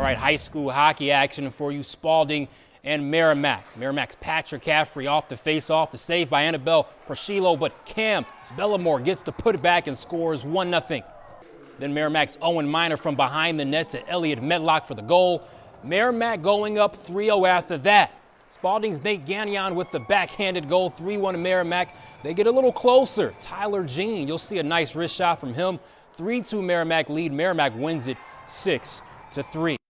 All right, high school hockey action for you, Spaulding and Merrimack. Merrimack's Patrick Caffrey off the face-off, the save by Annabelle Proshilo, but Cam Bellamore gets to put it back and scores 1-0. Then Merrimack's Owen Minor from behind the net to Elliot Medlock for the goal. Merrimack going up 3-0 after that. Spaulding's Nate Gagnon with the backhanded goal, 3-1 to Merrimack. They get a little closer. Tyler Jean, you'll see a nice wrist shot from him. 3-2 Merrimack lead. Merrimack wins it 6-3.